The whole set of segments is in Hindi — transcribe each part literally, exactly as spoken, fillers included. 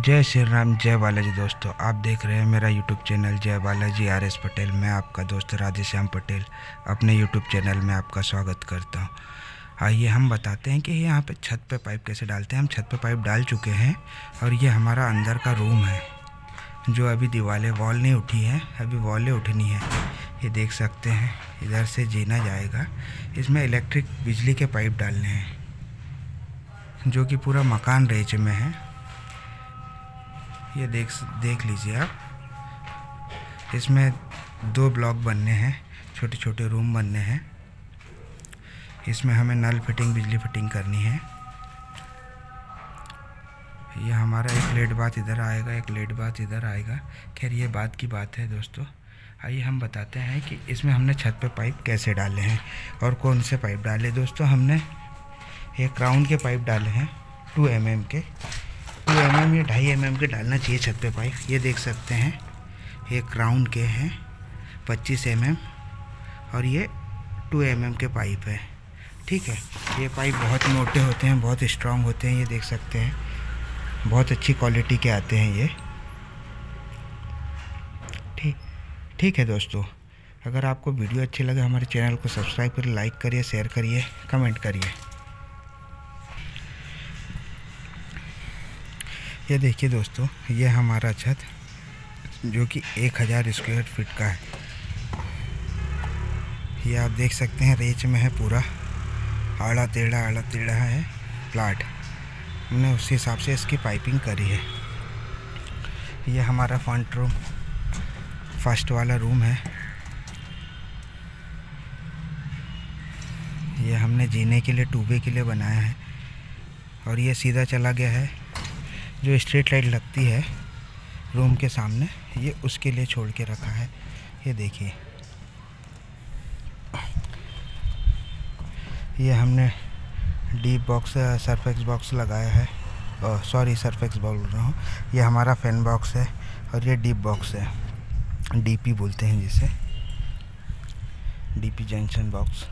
जय श्री राम, जय बालाजी। दोस्तों, आप देख रहे हैं मेरा यूट्यूब चैनल जय बालाजी आर एस पटेल। मैं आपका दोस्त राधेश्याम पटेल अपने यूट्यूब चैनल में आपका स्वागत करता हूं। आइए हम बताते हैं कि यहाँ पे छत पे पाइप कैसे डालते हैं। हम छत पे पाइप डाल चुके हैं और ये हमारा अंदर का रूम है जो अभी दीवारें वॉल नहीं उठी हैं, अभी वॉलें उठनी है। ये देख सकते हैं, इधर से जीना जाएगा। इसमें इलेक्ट्रिक बिजली के पाइप डालने हैं जो कि पूरा मकान रेंज में है। ये देख देख लीजिए आप। इसमें दो ब्लॉक बनने हैं, छोटे छोटे रूम बनने हैं। इसमें हमें नल फिटिंग, बिजली फिटिंग करनी है। ये हमारा एक लेट बात इधर आएगा, एक लेट बात इधर आएगा। खैर ये बात की बात है दोस्तों। आइए हम बताते हैं कि इसमें हमने छत पे पाइप कैसे डाले हैं और कौन से पाइप डाले। दोस्तों, हमने एक राउंड के पाइप डाले हैं टू एम एम के। टू एम एम या ढाई एम एम के डालना चाहिए छत पे पाइप। ये देख सकते हैं, एक राउंड के हैं पच्चीस एम एम और ये टू एम एम के पाइप है। ठीक है, ये पाइप बहुत मोटे होते हैं, बहुत स्ट्रांग होते हैं। ये देख सकते हैं, बहुत अच्छी क्वालिटी के आते हैं ये। ठीक ठीक है दोस्तों, अगर आपको वीडियो अच्छी लगे हमारे चैनल को सब्सक्राइब करिए, लाइक करिए, शेयर करिए, कमेंट करिए। ये देखिए दोस्तों, ये हमारा छत जो कि एक हज़ार स्क्वायर फीट का है। ये आप देख सकते हैं, रेंज में है पूरा। आड़ा टेढ़ा आड़ा टेढ़ा है प्लाट। हमने उसी हिसाब से इसकी पाइपिंग करी है। ये हमारा फ्रंट रूम, फर्स्ट वाला रूम है। ये हमने जीने के लिए, टूबे के लिए बनाया है। और ये सीधा चला गया है, जो स्ट्रीट लाइट लगती है रूम के सामने, ये उसके लिए छोड़ के रखा है। ये देखिए, ये हमने डीप बॉक्स, सरफेक्स बॉक्स लगाया है। सॉरी, सरफेक्स बोल रहा हूँ। ये हमारा फैन बॉक्स है और ये डीप बॉक्स है, डीपी बोलते हैं जिसे, डीपी जंक्शन बॉक्स।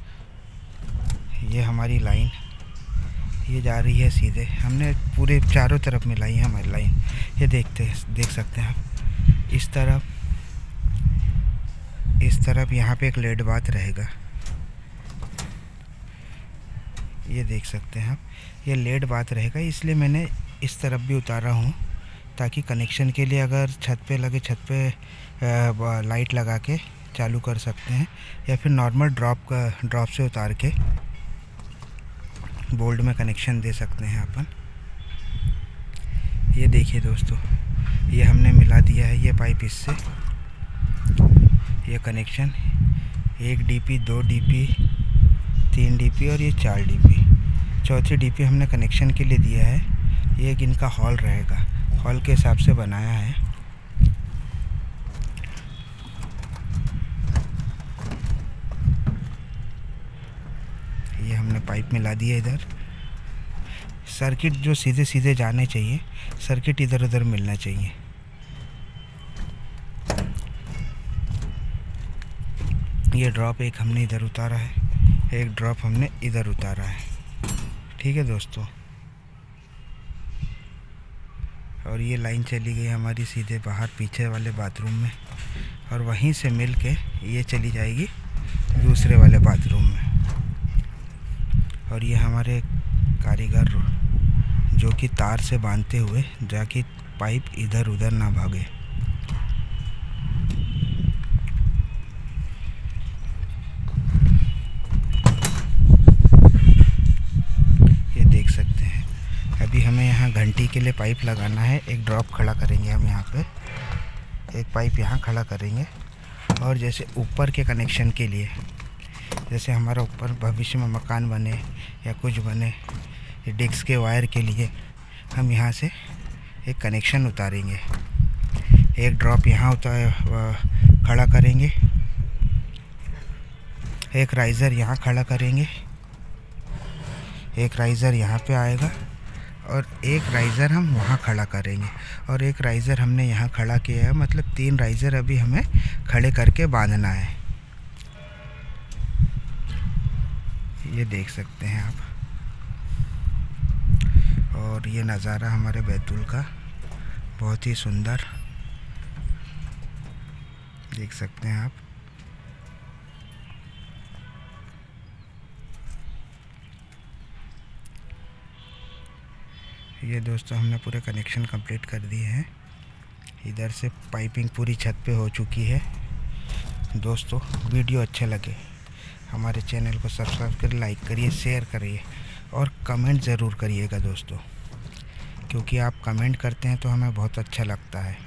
ये हमारी लाइन, ये जा रही है सीधे। हमने पूरे चारों तरफ मिलाई है हमारी लाइन। ये देखते देख सकते हैं आप, इस तरफ इस तरफ यहाँ पे एक लेड बात रहेगा। ये देख सकते हैं आप, ये लेड बात रहेगा, इसलिए मैंने इस तरफ भी उतारा हूँ ताकि कनेक्शन के लिए अगर छत पे लगे, छत पे लाइट लगा के चालू कर सकते हैं, या फिर नॉर्मल ड्रॉप का ड्रॉप से उतार के बोल्ड में कनेक्शन दे सकते हैं अपन। ये देखिए दोस्तों, ये हमने मिला दिया है ये पाइप इससे। ये कनेक्शन एक डीपी, दो डीपी, तीन डीपी और ये चार डीपी। चौथी डीपी हमने कनेक्शन के लिए दिया है। ये एक इनका हॉल रहेगा, हॉल के हिसाब से बनाया है। ये हमने पाइप मिला दिया इधर। सर्किट जो सीधे सीधे जाने चाहिए, सर्किट इधर उधर मिलना चाहिए। ये ड्रॉप एक हमने इधर उतारा है, एक ड्रॉप हमने इधर उतारा है। ठीक है दोस्तों, और ये लाइन चली गई हमारी सीधे बाहर पीछे वाले बाथरूम में, और वहीं से मिल के ये चली जाएगी दूसरे वाले बाथरूम में। और ये हमारे कारीगर जो कि तार से बांधते हुए जाके पाइप इधर उधर ना भागे। ये देख सकते हैं, अभी हमें यहाँ घंटी के लिए पाइप लगाना है। एक ड्रॉप खड़ा करेंगे हम यहाँ पे, एक पाइप यहाँ खड़ा करेंगे। और जैसे ऊपर के कनेक्शन के लिए, जैसे हमारा ऊपर भविष्य में मकान बने या कुछ बने, डिस्क के वायर के लिए हम यहाँ से एक कनेक्शन उतारेंगे। एक ड्रॉप यहाँ उतार खड़ा करेंगे, एक राइज़र यहाँ खड़ा करेंगे, एक राइज़र यहाँ पे आएगा और एक राइज़र हम वहाँ खड़ा करेंगे, और एक राइज़र हमने यहाँ खड़ा किया है। मतलब तीन राइज़र अभी हमें खड़े करके बांधना है। ये देख सकते हैं आप। और ये नज़ारा हमारे बैतूल का। बहुत ही सुंदर देख सकते हैं आप। ये दोस्तों हमने पूरे कनेक्शन कंप्लीट कर दिए हैं। इधर से पाइपिंग पूरी छत पे हो चुकी है। दोस्तों वीडियो अच्छा लगे हमारे चैनल को सब्सक्राइब करिए, लाइक करिए, शेयर करिए और कमेंट ज़रूर करिएगा दोस्तों, क्योंकि आप कमेंट करते हैं तो हमें बहुत अच्छा लगता है।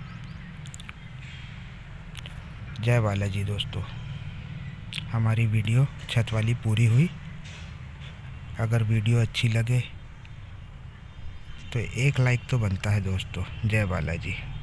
जय बालाजी दोस्तों। हमारी वीडियो छत वाली पूरी हुई। अगर वीडियो अच्छी लगे तो एक लाइक तो बनता है दोस्तों। जय बालाजी।